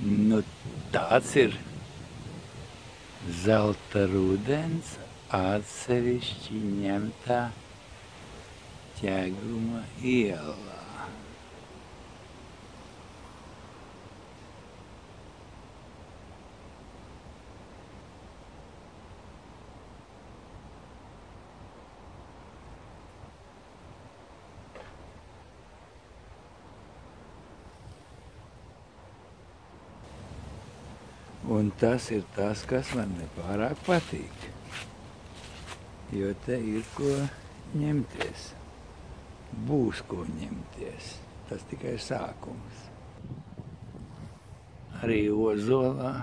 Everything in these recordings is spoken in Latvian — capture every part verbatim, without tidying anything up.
Nu, tāds ir zelta rudens atsevišķi ņemtā Ķeguma ielā. Un tas ir tas, kas man nepārāk patīk, jo te ir ko ņemties. Būs ko ņemties. Tas tikai ir sākums. Arī Ozolā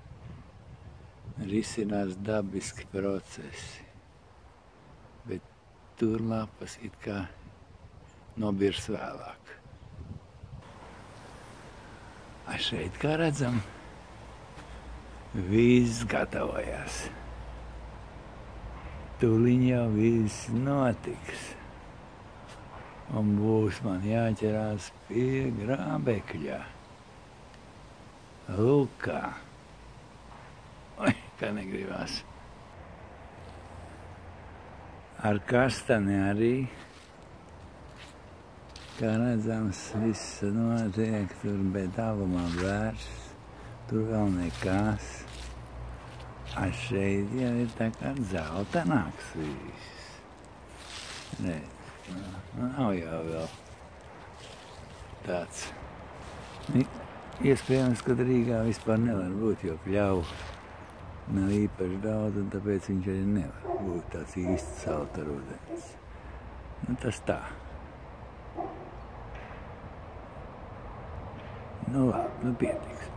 risinās dabiski procesi, bet tur lapas it kā nobirs vēlāk. A šeit, kā redzam, viss gatavojas. Tūliņ jau viss notiks. Un būs man jāķerās pie grābekļa. Lūk kā. Oi, kā negribās. Ar kastani arī, kā redzams, viss notiek tur, bet tālumā bērs. Tur vēl nekas. A šeit jau ir tā kā dzeltenāks viss. Redz, nav jau vēl tāds. Iespējams, ka Rīgā vispār nevar būt, jo pļauju nav īpaši daudz, un tāpēc viņš arī nevar būt tāds īsts zelta rudens. Nu, tas tā. Nu labi, nu pietiks.